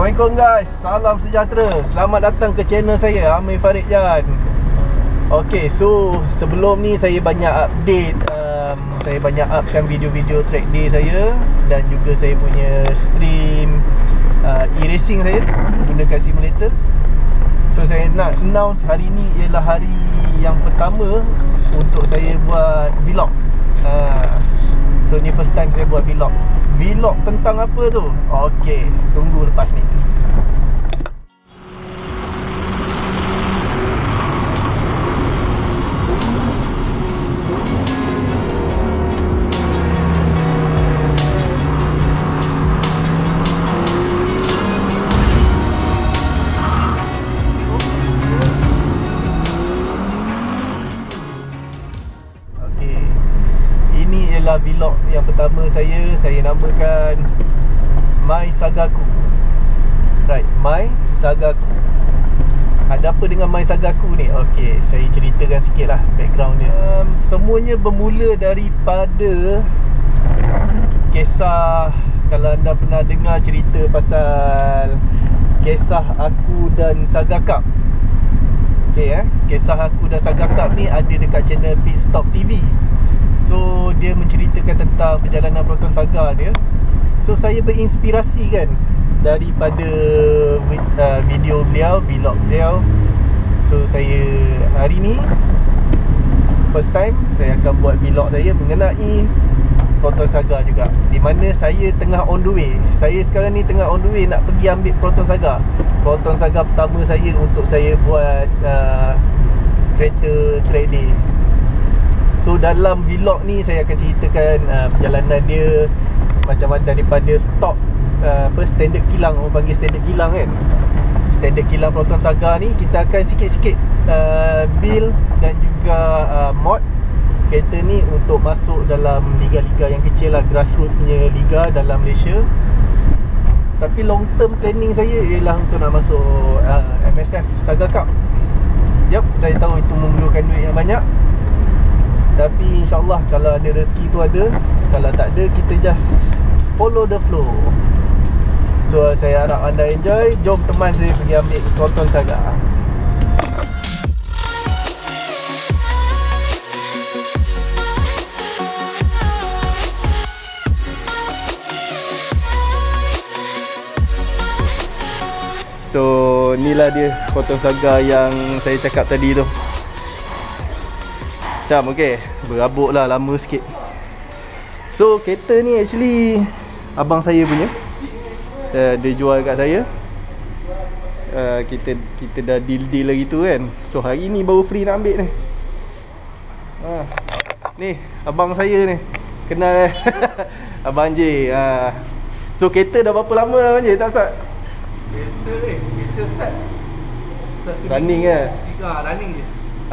Assalamualaikum guys, salam sejahtera. Selamat datang ke channel saya, Amir Farid Jan. Okay, so sebelum ni saya banyak update, saya banyak upkan video-video track day saya. Dan juga saya punya stream e-racing saya menggunakan simulator. So saya nak announce hari ni ialah hari yang pertama untuk saya buat vlog. So ni first time saya buat vlog. Vlog tentang apa tu? Okay, tunggu lepas ni. Ini ialah vlog yang pertama saya namakan My Sagaku. Right, My Sagaku. Ada apa dengan My Sagaku ni? Okay, saya ceritakan sikit lah background dia. Semuanya bermula daripada kisah, kalau anda pernah dengar cerita pasal kisah aku dan Saga Cup. Okay, kisah aku dan Saga Cup ni ada dekat channel Pit Stop TV. So dia menceritakan tentang perjalanan Proton Saga dia. So saya berinspirasi kan daripada video beliau, vlog beliau. So saya hari ni first time saya akan buat vlog saya mengenai Proton Saga juga, di mana saya tengah on the way. Saya sekarang ni tengah on the way nak pergi ambil Proton Saga. Proton Saga pertama saya untuk saya buat kereta track day. So dalam vlog ni saya akan ceritakan perjalanan dia macam mana daripada stop standard kilang, orang panggil standard kilang kan. Standard kilang Proton Saga ni kita akan sikit-sikit build dan juga mod kereta ni untuk masuk dalam liga-liga yang kecil lah, grassroots punya liga dalam Malaysia. Tapi long term planning saya ialah untuk nak masuk MSF Saga Cup. Yup, saya tahu itu memerlukan duit yang banyak. Tapi insyaAllah kalau ada rezeki tu ada, kalau tak ada kita just follow the flow. So saya harap anda enjoy. Jom teman saya pergi ambil Proton Saga. So inilah dia Proton Saga yang saya cakap tadi tu. Macam okay, berabuk lah, lama sikit. So kereta ni actually abang saya punya, dia jual kat saya. Kita dah deal lagi tu kan. So hari ni baru free nak ambil ni. Ni abang saya ni, kenal Abang J. So kereta dah berapa lama dah Abang J tak start? Kereta start running kan? Running je.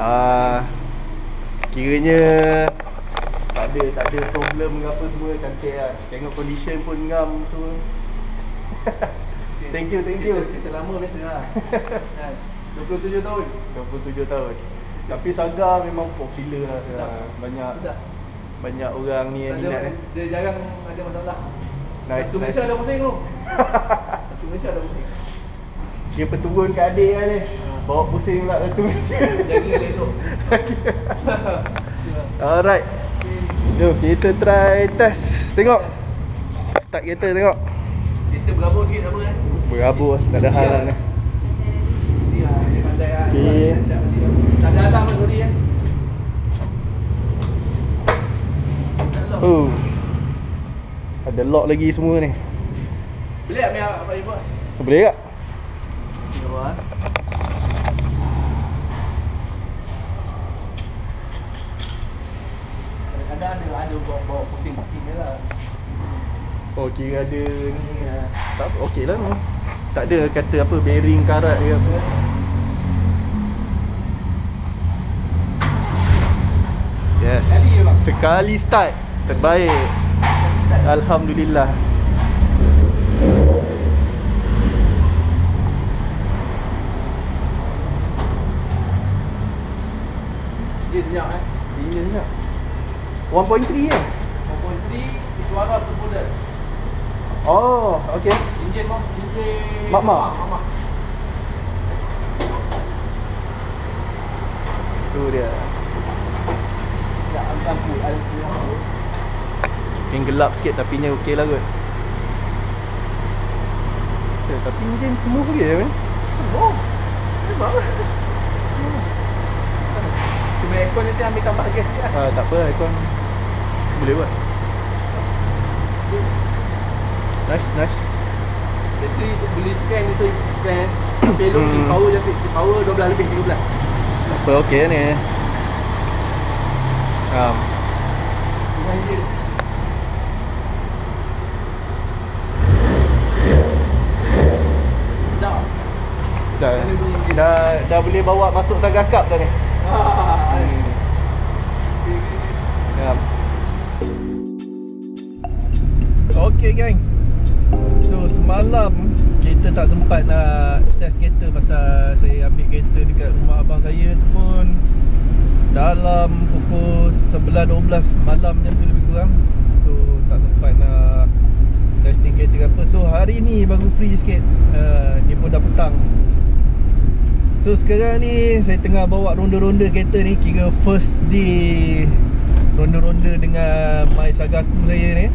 Kiranya tak ada problem ke apa semua, cantik lah. Tengok condition pun ngam semua. Thank you. Kita lama biasa lah. 27 tahun. 27 tahun. Tapi Saga memang popular lah. Banyak orang ni yang minat. Dia jarang ada masalah. Satu Malaysia ada pusing tu. Satu Malaysia ada pusing. Dia perturun ke adik lah ni. Bawa pusing pula satu Malaysia. Jaga elok. Alright. Jom kita try test. Tengok start kereta, tengok. Kita berabur sikit apa kan? Berabur, tak ada hal lah ni. Dia pandai lah. Okay. Tak ada alam lah sorry kan. Ada lock lagi semua ni. Boleh tak biar Pak Ibu? Boleh tak? Boleh. Kadang-kadang ada bawa pusing-pusing je lah. Oh kira ada ni tak apa, okey lah. Tak ada kata apa bearing karat ke apa. Yes, sekali start terbaik. Alhamdulillah. Dia senyap Dia senyap 1.3 kan? 1.3 suara terbudak. Oh, okey. Enjin Mak. Tu dia. Ya, lampu. Yang gelap sikit tapi nya okey lah kot. Tapi enjin smooth lagi kan? Oh. Memang. Cuma aircon nanti ambil tambah gas sikit lah. Tak apa, aircon boleh buat. Nice. Jadi beli fan itu fan. Pelok power je, power 12 lebih 13. Apa okey ni. Dengan enjin. Dah boleh bawa masuk Sagakap dah ni. Okay gang. So semalam kita tak sempat nak test kereta pasal saya ambil kereta dekat rumah abang saya tu pun dalam pukul 11-12 malam macam tu lebih kurang. So tak sempat nak testing kereta ke apa. So hari ni baru free sikit. Ni pun dah petang. So sekarang ni saya tengah bawa ronda-ronda kereta ni. Kira first day ronda-ronda dengan My Sagaku saya ni.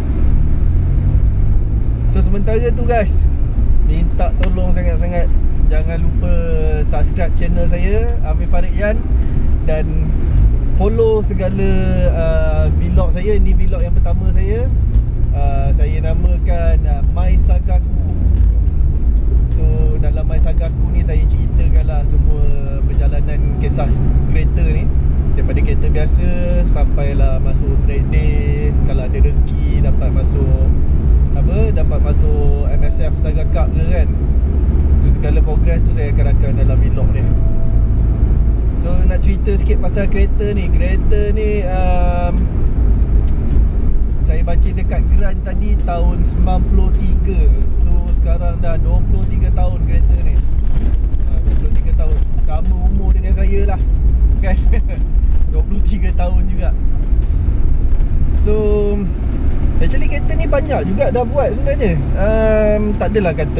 So sementara tu guys, minta tolong sangat-sangat jangan lupa subscribe channel saya, Amir Farid Yan, dan follow segala vlog saya. Ini vlog yang pertama saya. Saya namakan My Sagaku. So dalam My Sagaku ni saya ceritakanlah semua perjalanan kisah kereta ni, daripada kereta biasa sampailah masuk track day. Kalau ada rezeki dapat masuk MSF Saga Cup ke kan. So segala progress tu saya akan rakam dalam vlog ni. So nak cerita sikit pasal kereta ni. Saya baca dekat Grant tadi tahun 93. So sekarang dah 23 tahun kereta ni. 23 tahun. Sama umur dengan saya lah kan. 23 tahun juga. So actually kereta ni banyak juga dah buat sebenarnya. Tak adalah kata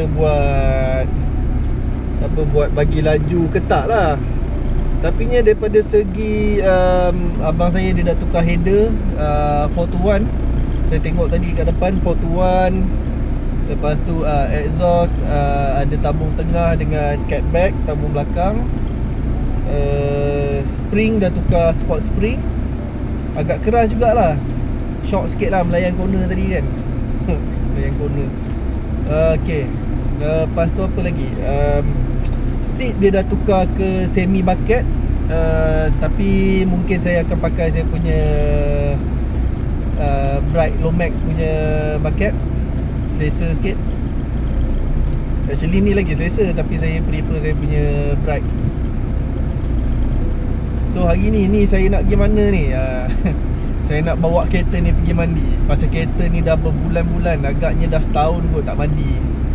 buat bagi laju ke tak lah. Tapi nya daripada segi abang saya dia dah tukar header 421. Saya tengok tadi kat depan 421. Lepas tu exhaust ada tabung tengah dengan catback, tabung belakang. Spring dah tukar sport spring. Agak keras jugalah. Shock sikit lah melayan corner tadi kan. Melayan corner. Okay. Lepas tu apa lagi, seat dia dah tukar ke semi bucket. Tapi mungkin saya akan pakai saya punya Bright Lomax punya bucket. Selesa sikit. Actually ni lagi selesa, tapi saya prefer saya punya Bright. So hari ni saya nak pergi mana ni? Saya nak bawa kereta ni pergi mandi. Pasal kereta ni dah berbulan-bulan, agaknya dah setahun kot tak mandi.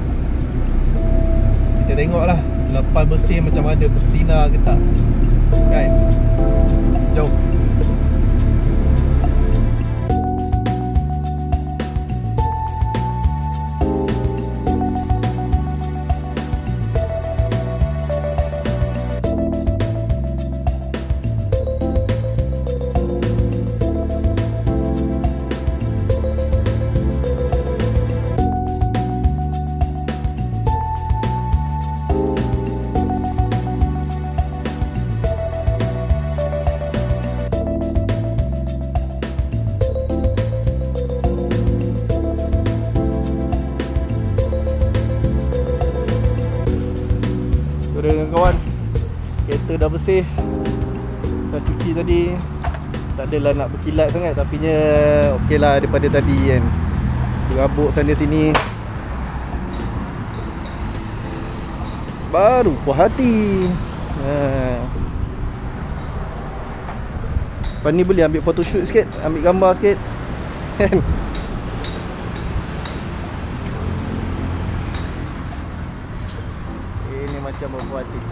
Kita tengok lah lepas bersih macam mana, bersinar ke tak. Right, jom. Dengan kawan, kereta dah bersih, dah cuci tadi. Tak adalah nak berkilat sangat, tapi nya okey lah daripada tadi kan. Berabuk sana sini, baru puas hati. Lepas ni boleh ambil photoshoot sikit, ambil gambar sikit kan. Macam berpuas hati.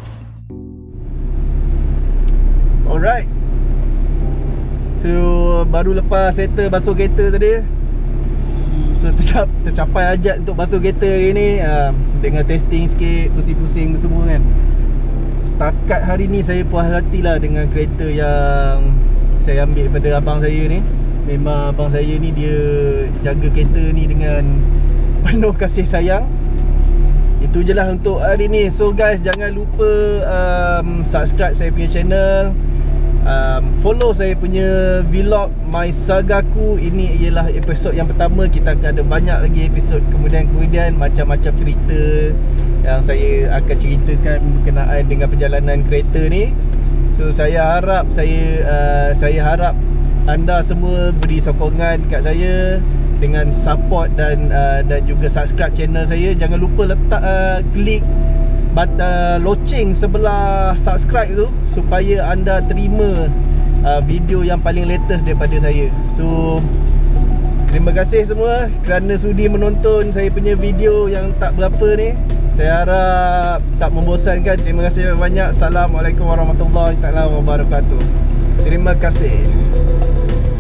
Alright. So baru lepas settle basuh kereta tadi. So tercapai ajat untuk basuh kereta hari ni. Dengan testing sikit, pusing-pusing semua kan. Setakat hari ni saya puas hati lah dengan kereta yang saya ambil daripada abang saya ni. Memang abang saya ni dia jaga kereta ni dengan penuh kasih sayang. Itu je lah untuk hari ni. So guys, jangan lupa subscribe saya punya channel, follow saya punya vlog My Sagaku. Ini ialah episod yang pertama. Kita akan ada banyak lagi episod kemudian macam-macam cerita yang saya akan ceritakan berkenaan dengan perjalanan kereta ni. So saya harap saya harap anda semua beri sokongan kat saya dengan support dan juga subscribe channel saya. Jangan lupa letak klik loceng sebelah subscribe tu supaya anda terima video yang paling latest daripada saya. So terima kasih semua kerana sudi menonton saya punya video yang tak berapa ni. Saya harap tak membosankan. Terima kasih banyak. Assalamualaikum warahmatullahi wabarakatuh. Terima kasih.